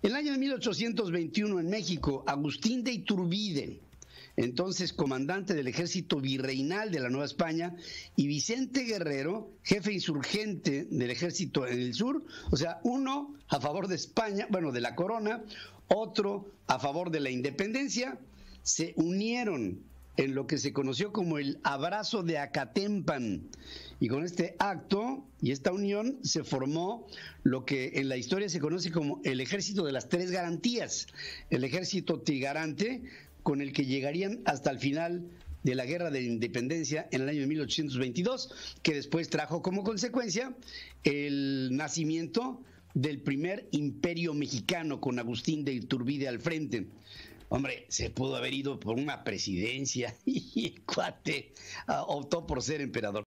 En el año de 1821 en México, Agustín de Iturbide, entonces comandante del ejército virreinal de la Nueva España, y Vicente Guerrero, jefe insurgente del ejército en el sur, o sea, uno a favor de España, bueno, de la corona, otro a favor de la independencia, se unieron en lo que se conoció como el Abrazo de Acatempan. Y con este acto y esta unión se formó lo que en la historia se conoce como el Ejército de las Tres Garantías, el ejército trigarante con el que llegarían hasta el final de la Guerra de la Independencia en el año de 1822, que después trajo como consecuencia el nacimiento del primer imperio mexicano con Agustín de Iturbide al frente. Hombre, se pudo haber ido por una presidencia y el cuate optó por ser emperador.